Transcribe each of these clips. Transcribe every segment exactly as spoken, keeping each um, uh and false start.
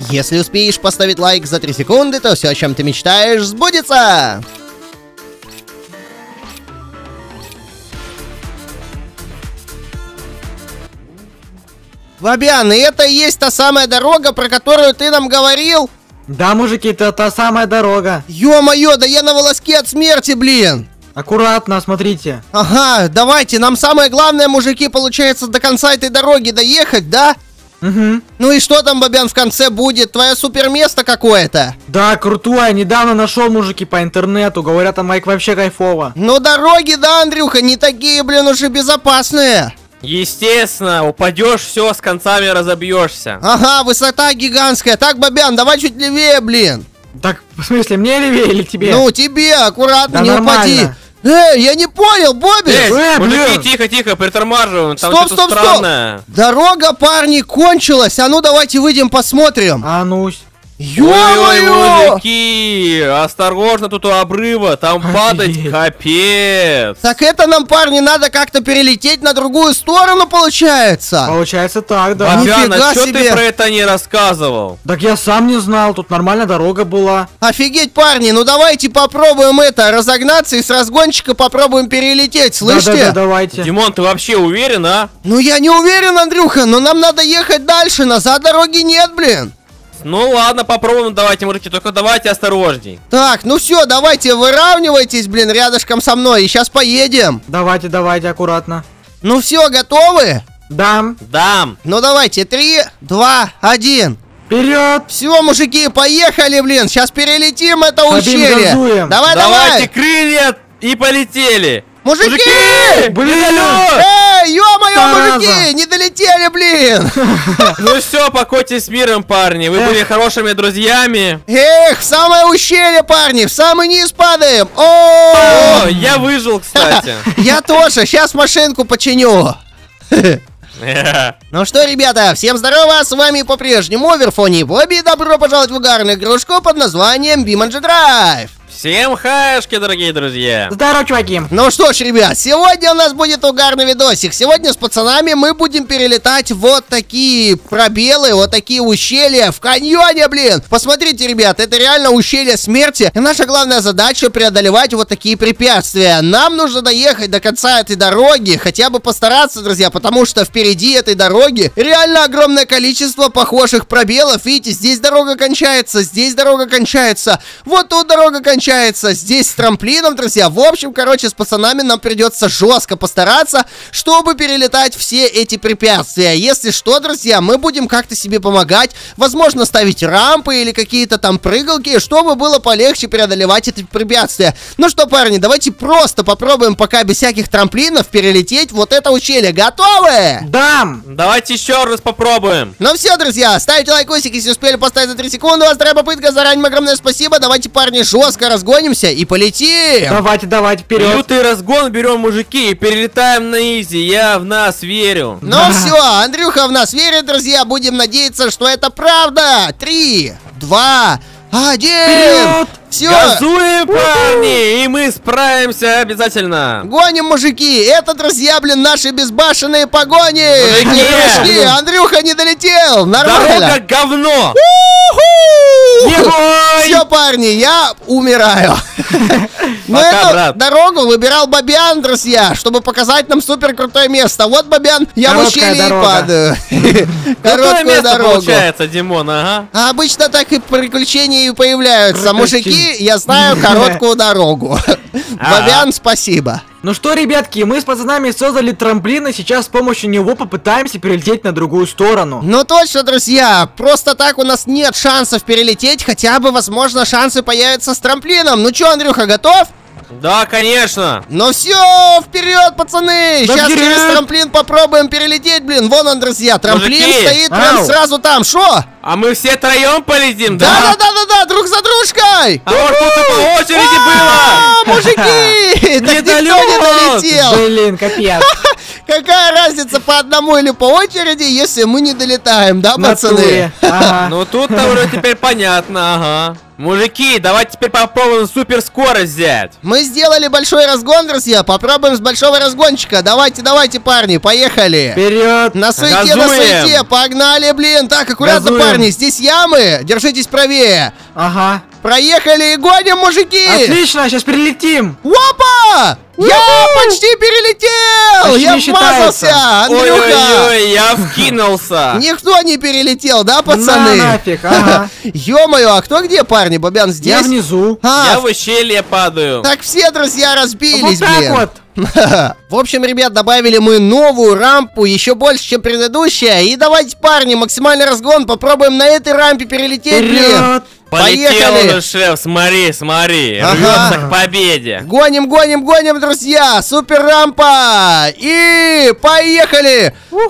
Если успеешь поставить лайк за три секунды, то все, о чем ты мечтаешь, сбудется! Бобян, и это и есть та самая дорога, про которую ты нам говорил? Да, мужики, это та самая дорога. Ё-моё, да я на волоске от смерти, блин! Аккуратно, смотрите. Ага, давайте, нам самое главное, мужики, получается, до конца этой дороги доехать, да? Угу. Ну и что там, Бобян, в конце будет? Твое супер место какое-то? Да, крутое, недавно нашел, мужики, по интернету. Говорят, там Майк вообще кайфово. Ну дороги, да, Андрюха, не такие, блин, уже безопасные. Естественно, упадешь, все, с концами разобьешься. Ага, высота гигантская. Так, Бобян, давай чуть левее, блин. Так, в смысле, мне левее или тебе? Ну, тебе, аккуратно, да не нормально. упади. Эй, я не понял, Бобби! Эй, э, мужики, блин. тихо, тихо, притормаживаем, там Стоп, что-то стоп, странное. стоп! Дорога, парни, кончилась. А ну давайте выйдем посмотрим. А ну. Ой-ой, Ё-моё! мужики, осторожно тут у обрыва, там падать Офигеть. капец. Так это нам, парни, надо как-то перелететь на другую сторону, получается. Получается так, да. А, Бобян, нифига а что себе. ты про это не рассказывал? Так я сам не знал, тут нормальная дорога была. Офигеть, парни, ну давайте попробуем это, разогнаться и с разгончика попробуем перелететь, слышите? Да-да-да, давайте. Димон, ты вообще уверен, а? Ну я не уверен, Андрюха, но нам надо ехать дальше, назад дороги нет, блин. Ну ладно, попробуем, давайте, мужики, только давайте осторожней. Так, ну все, давайте выравнивайтесь, блин, рядышком со мной, и сейчас поедем. Давайте, давайте, аккуратно. Ну все, готовы? Да. Дам. Ну давайте, три, два, один. Вперед! Все, мужики, поехали, блин, сейчас перелетим это Побим, ущелье. газуем. Давай, Давайте давай. крылья и полетели. Мужики! Блин! Эй, ё-моё, Зараза. мужики, не долетели, блин. Ну все, покойтесь с миром, парни. Вы Эх. были хорошими друзьями. Эх, в самое ущелье, парни, в самый низ падаем. О, О, я выжил, кстати. я тоже, сейчас машинку починю. Ну что, ребята, всем здорово, с вами по-прежнему Оверфони и Бобби, добро пожаловать в угарную игрушку под названием BeamNG Drive. Всем хаешки, дорогие друзья. Здорово, чуваки. Ну что ж, ребят, сегодня у нас будет угарный видосик. Сегодня с пацанами мы будем перелетать вот такие пробелы, вот такие ущелья в каньоне, блин. Посмотрите, ребят, это реально ущелье смерти. И наша главная задача преодолевать вот такие препятствия. Нам нужно доехать до конца этой дороги, хотя бы постараться, друзья, потому что впереди этой дороги реально огромное количество похожих пробелов. Видите, здесь дорога кончается, здесь дорога кончается, вот тут дорога кончается. Здесь с трамплином, друзья. В общем, короче, с пацанами нам придется жестко постараться, чтобы перелетать все эти препятствия. Если что, друзья, мы будем как-то себе помогать. Возможно, ставить рампы или какие-то там прыгалки, чтобы было полегче преодолевать эти препятствия. Ну что, парни, давайте просто попробуем пока без всяких трамплинов перелететь вот это ущелье. Готовы? Да. Давайте еще раз попробуем. Ну все, друзья, ставьте лайкосик, если успели поставить за три секунды. У вас вторая попытка, заранее огромное спасибо. Давайте, парни, жестко разгонимся и полетим. Давайте, давайте, вперед. Лютый разгон берем, мужики, и перелетаем на изи. Я в нас верю. Ну Да. все, Андрюха в нас верит, друзья. Будем надеяться, что это правда. Три, два, один. Вперед! Все. Газуем, парни, и мы справимся обязательно. Гоним, мужики! Это, друзья, блин, наши безбашенные погони! Мужики! Не прошли! Андрюха не долетел! Нормально! Дорога говно. Егой! Все, парни, я умираю. Но Пока, эту брат. дорогу выбирал Бобян, друзья, чтобы показать нам супер крутое место. Вот, Бобян, я в Короткая ущелье и дорога. падаю. Какое Короткую место дорогу. получается, Димон, ага. А обычно так и приключения и появляются. Приключения. Мужики, я знаю короткую дорогу. А. Бобян, спасибо. Ну что, ребятки, мы с пацанами создали трамплин, и сейчас с помощью него попытаемся перелететь на другую сторону. Ну точно, друзья, просто так у нас нет шансов перелететь, хотя бы, возможно, шансы появятся с трамплином. Ну чё, Андрюха, готов? Да, конечно. Ну все, вперед, пацаны! Да Сейчас вперед! через трамплин попробуем перелететь, блин. Вон он, друзья, трамплин Мужики! стоит прям Ау! сразу там. Шо? А мы все троем полетим, да? Да-да-да-да-да, друг за дружкой! А вот тут и по очереди было. А, мужики! Так никто не Недолёт! долетел! Блин, капец. Какая разница, по одному или по очереди, если мы не долетаем, да, пацаны? Ага. Ну тут-то уже теперь понятно, ага. Мужики, давайте теперь попробуем суперскорость взять. Мы сделали большой разгон, друзья. Попробуем с большого разгончика. Давайте, давайте, парни, поехали. Вперед! На суете, на Газуем. суете, погнали, блин. Так, аккуратно, Газуем. парни, здесь ямы. Держитесь правее. Ага. Проехали и гоним, мужики. Отлично, сейчас прилетим! Опа! Я почти перелетел! Почти Я не вмазался! считается. Андрюха! Ой-ой-ой, я вкинулся. Никто не перелетел, да, На пацаны? нафиг, ага. Ё-моё, а кто где, парни? Бобян здесь? Я внизу. А, Я в ущелье падаю. так все, друзья, разбились, Вот так блин. вот. В общем, ребят, добавили мы новую рампу, еще больше, чем предыдущая. И давайте, парни, максимальный разгон попробуем на этой рампе перелететь, блин. Вперед! Полетел Поехали. уже, шеф, смотри, смотри. Ага. Рвется к победе. Гоним, гоним, гоним, друзья. Супер рампа. И поехали.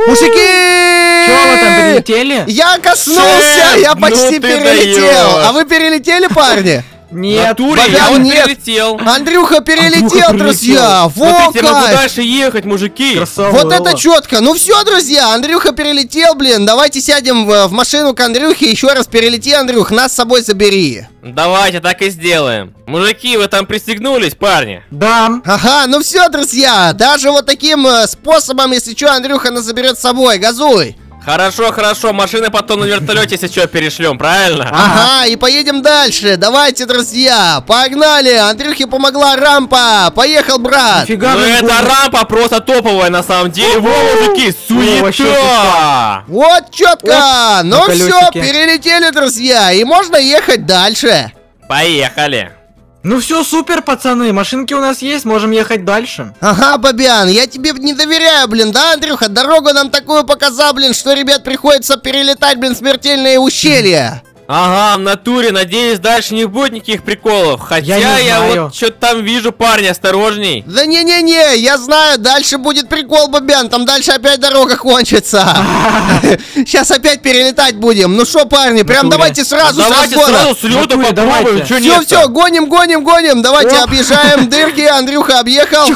Мужики! Чё, вы там перелетели? Я коснулся, Шеф, я ну почти ты перелетел. даёшь. А вы перелетели, парни? Нет. Натуре, Богдан, я вот нет. прилетел. Андрюха перелетел, Андрюха друзья. Во Смотрите, могу как! дальше ехать, мужики. Красава. Вот это четко. Ну все, друзья, Андрюха перелетел, блин. Давайте сядем в, в машину к Андрюхе. Еще раз перелети, Андрюх, нас с собой забери. Давайте так и сделаем. Мужики, вы там пристегнулись, парни? Да. Ага, ну все, друзья. Даже вот таким э, способом, если что, Андрюха нас заберет с собой. Газуй. Хорошо, хорошо, машины потом на вертолете, если что, перешлем, правильно? Ага, и поедем дальше. Давайте, друзья, погнали. Андрюхе помогла рампа. Поехал, брат. Нифига Ну вы эта гоните. рампа просто топовая на самом деле. Во, мужики, Ой, вообще суета! Вот четко. Оп, Ну на все, колесике. перелетели, друзья. И можно ехать дальше. Поехали. Ну все, супер, пацаны. Машинки у нас есть, можем ехать дальше. Ага, Бобян, я тебе не доверяю, блин, да, Андрюха? Дорогу нам такую показал, блин, что, ребят, приходится перелетать, блин, смертельные ущелья. Ага, в натуре, надеюсь, дальше не будет никаких приколов. Хотя Я я, не знаю. вот что-то там вижу, парни, осторожней. Да не-не-не, я знаю, дальше будет прикол, Бобян, там дальше опять дорога кончится. Сейчас опять перелетать будем. Ну что, парни, прям Натуре. давайте сразу с Давайте разбора. сразу с лёта Натуре, попробуем, давайте. что Все, нет. все, гоним, гоним, гоним. Давайте Оп. объезжаем дырки. Андрюха объехал.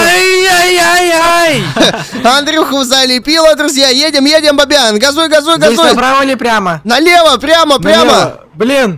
Ай-яй-яй-яй! Андрюху залепило, друзья. Едем, едем, Бобян. Газуй, газуй, Здесь газуй. направо или прямо? Налево, прямо, прямо. Налево. Блин,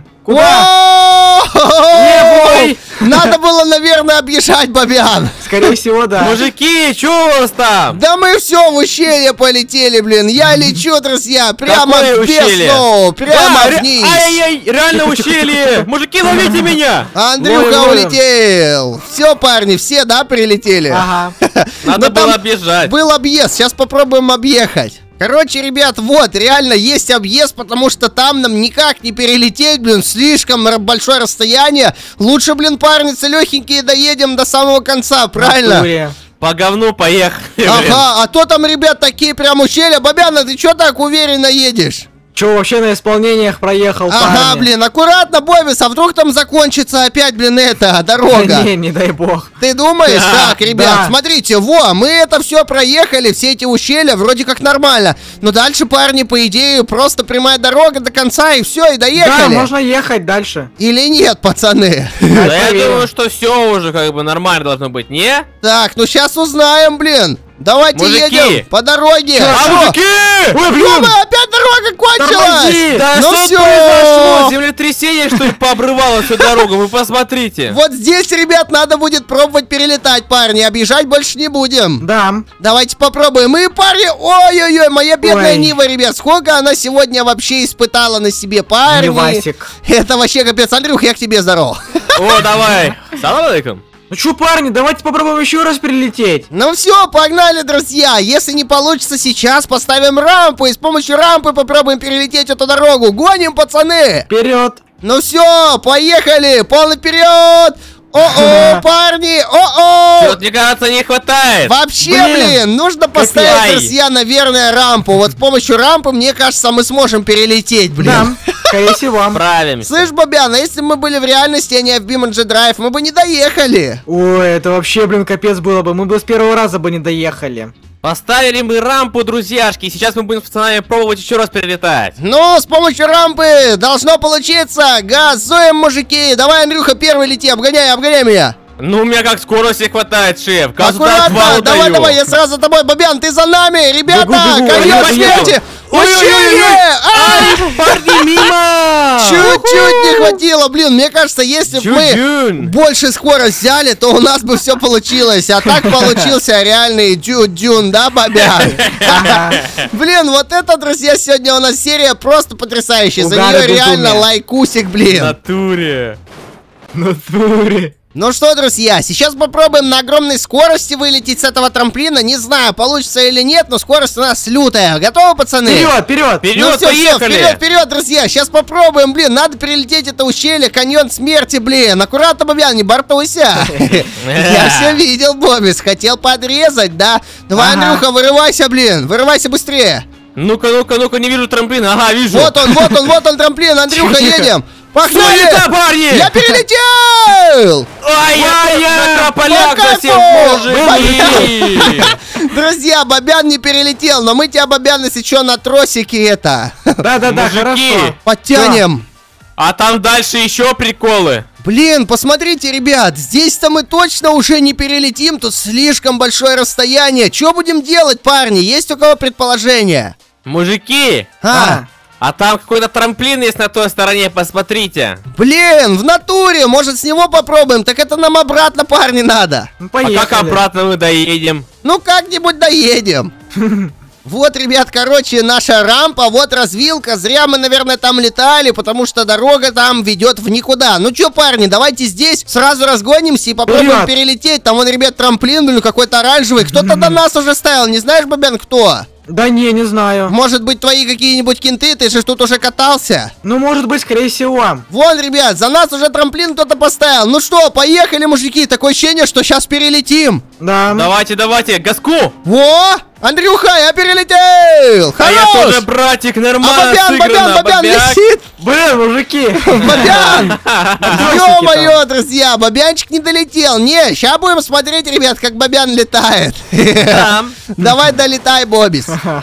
куда? О-о-о! Ой. Надо было, наверное, объезжать, Бобян. Скорее всего, да. Мужики, что у вас там? Да мы все в ущелье полетели, блин. Я лечу, друзья, прямо Какое в ущелье? бездну, прямо Да, ре- вниз. Ай-яй-яй, реально ущелье! Мужики, ловите меня! Андрюха Ловим, ловим. улетел. Все, парни, все, да, прилетели? Ага. Надо Ну, там было объезжать. Был объезд, сейчас попробуем объехать. Короче, ребят, вот, реально есть объезд, потому что там нам никак не перелететь, блин, слишком р- большое расстояние. Лучше, блин, парни, целехенькие доедем до самого конца, правильно? Натуре. По говну поехали, блин. Ага, а то там, ребят, такие прям ущелья. Бобяна, ты чё так уверенно едешь? Че, вообще на исполнениях проехал, Ага, парни? блин, аккуратно, Бобис, а вдруг там закончится опять, блин, эта Да дорога? не, не дай бог. Ты думаешь? Да, Так, ребят, да. смотрите, во, мы это все проехали, все эти ущелья, вроде как нормально. Но дальше, парни, по идее, просто прямая дорога до конца, и все, и Да, доехали. можно ехать дальше. Или нет, пацаны? Да я проверим. думаю, что все уже как бы нормально должно быть, не? Так, ну сейчас узнаем, блин. Давайте Мужики. едем по дороге. А, Шо? мужики! Ой, блин! Ёма, опять дорога кончилась! Тормози! Да Ну что всё. произошло? Землетрясение, что ли, пообрывало всю дорогу? Вы посмотрите. Вот здесь, ребят, надо будет пробовать перелетать, парни. Объезжать больше не будем. Да. Давайте попробуем. И, парни, ой-ой-ой, моя бедная Ой. Нива, ребят. Сколько она сегодня вообще испытала на себе, парни. Нивасик. Это вообще капец. Андрюх, я к тебе здоров. О, давай. Салам алейкум. Ну чё, парни, давайте попробуем еще раз перелететь. Ну все, погнали, друзья. Если не получится сейчас, поставим рампу. И с помощью рампы попробуем перелететь эту дорогу. Гоним, пацаны. Вперед. Ну все, поехали. Полный вперед. О-о, парни, о-о. Чё-то, мне кажется, не хватает. Вообще, Блин, блин, нужно поставить, ай. друзья, наверное, рампу. Вот с помощью рампы, мне кажется, мы сможем перелететь, блин. Да, скорее всего. Справимся. Слышь, Бобян, а если бы мы были в реальности, а не в Биманджи Драйв, мы бы не доехали. Ой, это вообще, блин, капец было бы. Мы бы с первого раза бы не доехали. Поставили мы рампу, друзьяшки, и сейчас мы будем с пацанами пробовать еще раз перелетать. Ну, с помощью рампы должно получиться. Газуем, мужики. Давай, Андрюха, первый лети, обгоняй, обгоняй меня. Ну, у меня как скорости хватает, шеф. Газу до Аккуратно, отвала давай, даю. давай, я сразу за тобой. Бобян, ты за нами, ребята, Бегу, бегу, каньон поехали. смерти. Ущелье! Ай! Парни, мимо! Чуть-чуть не хватило, блин, мне кажется, если бы мы Чудюн. больше скорость взяли, то у нас бы все получилось. А так получился реальный дю-дюн, да, Бобян? Блин, вот это, друзья, сегодня у нас серия просто потрясающая. За Угары нее реально безумия. лайкусик, В блин. натуре. Натуре. Ну что, друзья, сейчас попробуем на огромной скорости вылететь с этого трамплина. Не знаю, получится или нет, но скорость у нас лютая. Готовы, пацаны? Вперед, вперед. Вперед, Ну все, все, поехали. вперед, вперед, друзья. Сейчас попробуем, блин, надо перелететь это ущелье, каньон смерти, блин. Аккуратно, Бобян, не бортуйся. Я все видел, Бобис, хотел подрезать, да? Давай, Ага. Андрюха, вырывайся, блин, вырывайся быстрее. Ну-ка, ну-ка, ну-ка, не вижу трамплина. Ага, вижу. Вот он, вот он, вот он трамплин, Андрюха, Тихо. едем. Погнали! Суета, парни! Я перелетел! Ай, Ай, я я- на полях по совсем, кайфу! мужики! Друзья, Бобян не перелетел, но мы тебя, Бобян, если что, на тросике это Да-да-да, Мужики. хорошо. подтянем. А там дальше еще приколы. Блин, посмотрите, ребят, здесь-то мы точно уже не перелетим, тут слишком большое расстояние. Что будем делать, парни? Есть у кого предположение? Мужики, А, а там какой-то трамплин есть на той стороне, посмотрите. блин, в натуре, может с него попробуем? Так это нам обратно, парни, надо. Ну, А поехали. как обратно мы доедем? Ну, как-нибудь доедем. Вот, ребят, короче, наша рампа, вот развилка. Зря мы, наверное, там летали, потому что дорога там ведет в никуда. Ну чё, парни, давайте здесь сразу разгонимся и попробуем Вперед. перелететь. Там вон, ребят, трамплин, блин, какой-то оранжевый. Кто-то до нас уже ставил, не знаешь, Бобян, кто? Да не, не знаю. Может быть, твои какие-нибудь кенты, ты же тут уже катался? Ну, может быть, скорее всего. Вон, ребят, за нас уже трамплин кто-то поставил. Ну что, поехали, мужики. Такое ощущение, что сейчас перелетим. Да. Давайте, давайте, газку! Во! Андрюха, я перелетел! А я Хорош! тоже, братик, А нормально Бобян, Бобян, сыграно, Бобян Бобяк. летит! Блин, мужики. Бобян! Тросики Ё-моё, друзья, Бобянчик не долетел. Не, сейчас будем смотреть, ребят, как Бобян летает. Там. Давай долетай, Бобис.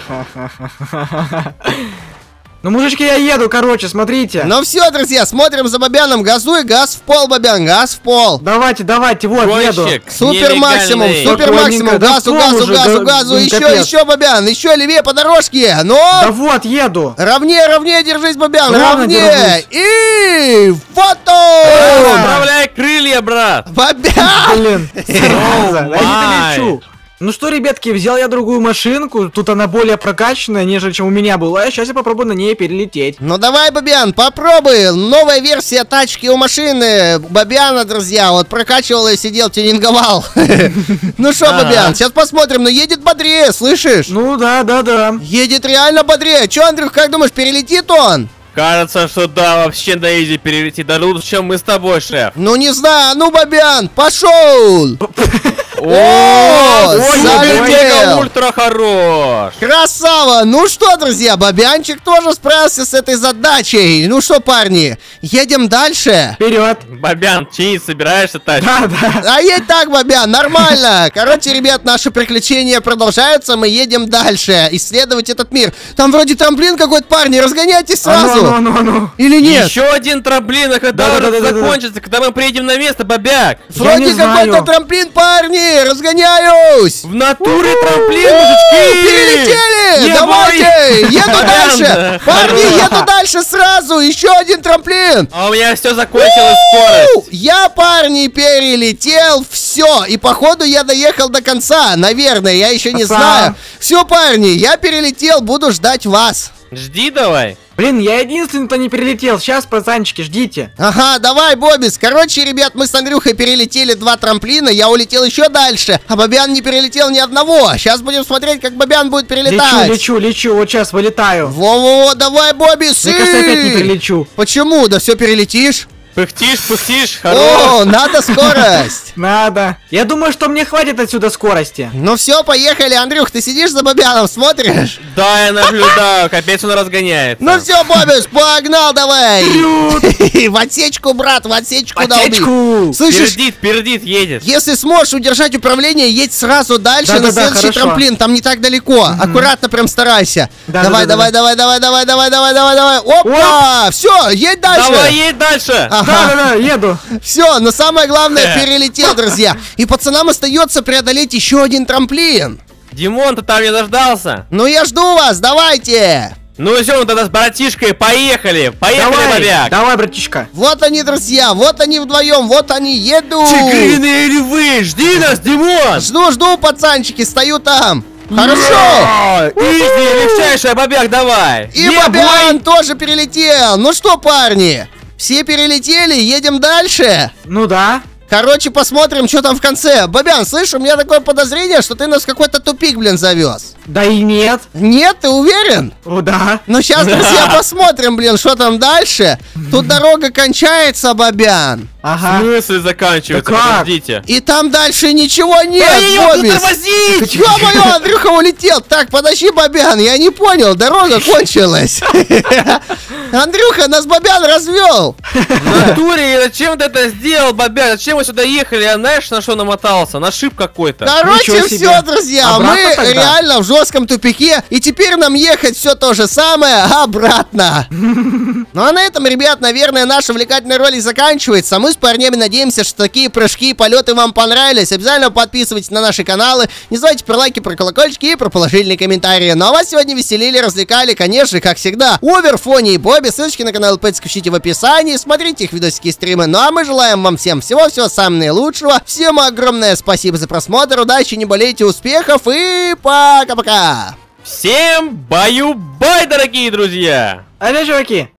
Ну, мужички, я еду, короче, смотрите. Ну все, друзья, смотрим за Бобяном. Газуй, газ в пол, Бобян, газ в пол. Давайте, давайте, вот, еду. Гонщик Супер максимум, нелегальный. супер максимум. Спокойненько, да Газу, в пол газу, уже, газу, да, газу. ну, Еще, капец. еще, Бобян, еще левее по дорожке. Ну, Да вот, еду. ровнее, ровнее держись, Бобян, Ровно ровнее. держусь. И фото! Расправляй крылья, брат! Бобян! Блин, зараза, да май. не долечу. Ну что, ребятки, взял я другую машинку. Тут она более прокачанная, нежели чем у меня была. Сейчас я попробую на ней перелететь. Ну давай, Бобян, попробуй. Новая версия тачки у машины Бобяна, друзья. Вот прокачивал и сидел, тюнинговал. Ну что, Ага. Бобян, сейчас посмотрим. Ну едет бодрее, слышишь? Ну да, да, да. Едет реально бодрее. Че, Андрюх, как думаешь, перелетит он? Кажется, что да, вообще на изи перелетит. Даже лучше, чем мы с тобой, шеф. Ну не знаю, ну, Бобян, пошел! О, ой, залетел! мега ультра хорош! Красава! Ну что, друзья, Бобянчик тоже справился с этой задачей. Ну что, парни, едем дальше. Вперед. Бобян, чинить собираешься, тачку? Да, да. А едь так, Бобян, нормально. Короче, ребят, наши приключения продолжаются. Мы едем дальше, исследовать этот мир. Там вроде трамплин какой-то, парни, разгоняйтесь А ну, сразу. а ну, а ну. Или нет? Еще один трамплин, а когда Да, да, он да, да, да. закончится, когда мы приедем на место, Бобяк? Я не Вроде какой-то знаю. трамплин, парни, разгоняюсь. В натуре трамплин, О, мужички! перелетели! Не Давайте! бой! Еду дальше! Бобян, Парни, хорош. еду дальше сразу! Еще один трамплин! А у меня все закончилось скорость. Я, парни, перелетел, все, и походу я доехал до конца, наверное, я еще не Пацан. знаю. Все, парни, я перелетел, буду ждать вас. Жди давай. Блин, я единственный, кто не перелетел. Сейчас, пацанчики, ждите. Ага, давай, Бобис. Короче, ребят, мы с Андрюхой перелетели два трамплина, я улетел еще дальше, а Бобян не перелетел ни одного. Сейчас будем смотреть, как Бобян будет перелетать. Лечу, лечу, лечу. Вот сейчас вылетаю. Во-во-во, давай, Бобис. Мне кажется, опять не и- перелечу. Почему? Да все перелетишь? Пыхтишь, пыхтишь, хорош. О, надо скорость. Надо. Я думаю, что мне хватит отсюда скорости. Ну все, поехали. Андрюх, ты сидишь за Бобяном, смотришь? Да, я наблюдаю, капец он разгоняется. Ну все, Бобис, погнал давай! В отсечку, брат, в отсечку долби. Отсечку. Слышишь, Пердит, пердит, едет. если сможешь удержать управление, едь сразу дальше на Да-да-да, следующий хорошо. трамплин, там не так далеко. Аккуратно прям старайся. Да-да-да-да. Давай, давай, давай, давай, давай, давай, давай, давай, давай. Опа! Все, едь дальше! Давай, едь дальше. Ага, Да-да-да, еду. Все, но самое главное, перелетел, друзья. И пацанам остается преодолеть еще один трамплин. Димон, ты там не дождался? Ну я жду вас, давайте. Ну все, мы тогда с братишкой поехали. Поехали, Давай, бабяк. давай, братишка. Вот они, друзья, вот они вдвоем, вот они едут. Тигриные львы, жди нас, Димон. Жду, жду, пацанчики, стою там. Хорошо. О, Изи, легчайшая, бабяк, давай. И Не, Бобян тоже перелетел. Ну что, парни, все перелетели, едем дальше. Ну да. Короче, посмотрим, что там в конце. Бобян, слышь, у меня такое подозрение, что ты нас в какой-то тупик, блин, завез. Да и нет. Нет, ты уверен? О, да. Ну сейчас, друзья, посмотрим, блин, что там дальше. Тут дорога кончается, Бобян. В Ага. смысле заканчивается? Да как? Подождите. И там дальше ничего нет, Ой-ой-ой, Бобис. тормозить! Ё-моё, Андрюха улетел. Так, подожди, Бобян, я не понял, дорога кончилась. Андрюха, нас Бобян развел. В натуре, зачем ты это сделал, бабяк? Зачем мы сюда ехали? Я знаешь, на что намотался? На шип какой-то. Короче, Ничего себе. все, друзья, Обратно мы тогда? реально в жестком тупике, и теперь нам ехать все то же самое обратно. Ну а на этом, ребят, наверное, наш увлекательный ролик заканчивается. Мы с парнями надеемся, что такие прыжки и полеты вам понравились. Обязательно подписывайтесь на наши каналы, не забывайте про лайки, про колокольчики и про положительные комментарии. Ну а вас сегодня веселили, развлекали, конечно, как всегда, Овер, Фони и Бобби. Ссылочки на канал Пэтик ищите в описании, смотрите их видосики и стримы. Ну а мы желаем вам всем всего-всего самого наилучшего. Всем огромное спасибо за просмотр, удачи, не болейте, успехов и пока-пока! Всем баю-бай, дорогие друзья! Алло, чуваки.